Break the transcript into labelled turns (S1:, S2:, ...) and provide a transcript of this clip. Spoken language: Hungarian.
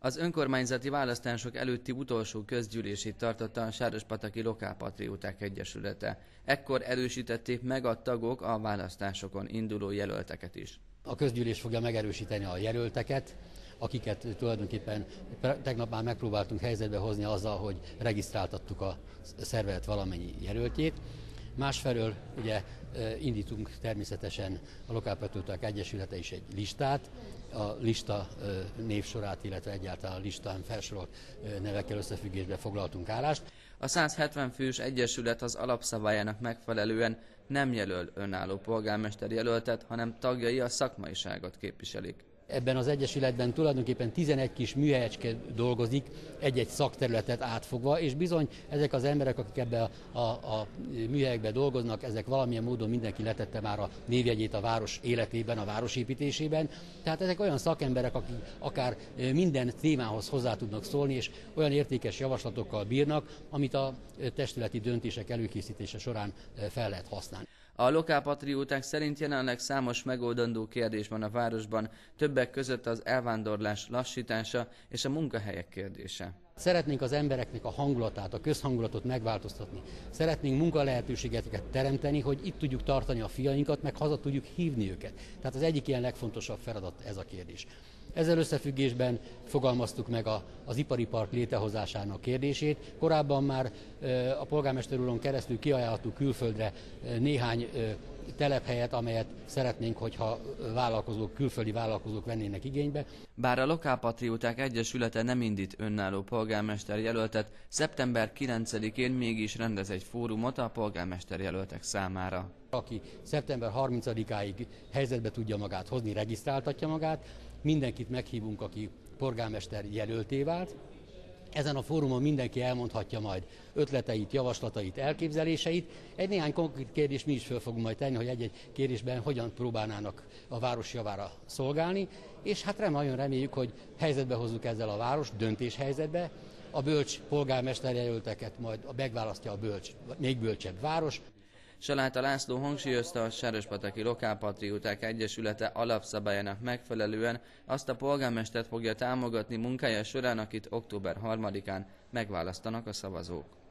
S1: Az önkormányzati választások előtti utolsó közgyűlését tartotta a Sárospataki Lokálpatrióták Egyesülete. Ekkor erősítették meg a tagok a választásokon induló jelölteket is.
S2: A közgyűlés fogja megerősíteni a jelölteket, akiket tulajdonképpen tegnap már megpróbáltunk helyzetbe hozni azzal, hogy regisztráltattuk a szervezet valamennyi jelöltjét. Másfelől ugye indítunk természetesen a Lokálpatrióták Egyesülete is egy listát, a lista névsorát, illetve egyáltalán a listán felsorolt nevekkel összefüggésben foglaltunk állást.
S1: A 170 fős egyesület az alapszabályának megfelelően nem jelöl önálló polgármester jelöltet, hanem tagjai a szakmaiságot képviselik.
S2: Ebben az egyesületben tulajdonképpen 11 kis műhelyecske dolgozik, egy-egy szakterületet átfogva, és bizony ezek az emberek, akik ebben a műhelyekben dolgoznak, ezek valamilyen módon mindenki letette már a névjegyét a város életében, a városépítésében. Tehát ezek olyan szakemberek, akik akár minden témához hozzá tudnak szólni, és olyan értékes javaslatokkal bírnak, amit a testületi döntések előkészítése során fel lehet használni.
S1: A lokálpatrióták szerint jelenleg számos megoldandó kérdés van a városban, többek között az elvándorlás lassítása és a munkahelyek kérdése.
S2: Szeretnénk az embereknek a hangulatát, a közhangulatot megváltoztatni. Szeretnénk munkalehetőségeket teremteni, hogy itt tudjuk tartani a fiainkat, meg haza tudjuk hívni őket. Tehát az egyik ilyen legfontosabb feladat ez a kérdés. Ezzel összefüggésben fogalmaztuk meg az ipari park létrehozásának kérdését. Korábban már a polgármester úron keresztül kiajánlottuk külföldre néhány telephelyet, amelyet szeretnénk, hogyha külföldi vállalkozók vennének igénybe.
S1: Bár a Lokálpatrióták Egyesülete nem indít önálló polgármester jelöltet, szeptember 9-én mégis rendez egy fórumot a polgármester jelöltek számára.
S2: Aki szeptember 30-áig helyzetbe tudja magát hozni, regisztráltatja magát, mindenkit meghívunk, aki polgármester jelölté vált. Ezen a fórumon mindenki elmondhatja majd ötleteit, javaslatait, elképzeléseit. Egy néhány konkrét kérdést mi is föl fogunk majd tenni, hogy egy-egy kérdésben hogyan próbálnának a város javára szolgálni, és hát nagyon reméljük, hogy helyzetbe hozzuk ezzel a város, döntéshelyzetbe. A bölcs polgármester jelölteket majd megválasztja a még bölcsebb város.
S1: Saláta László hangsúlyozta, a Sárospataki Lokálpatrióták Egyesülete alapszabályának megfelelően azt a polgármestert fogja támogatni munkája során, akit október 3-án megválasztanak a szavazók.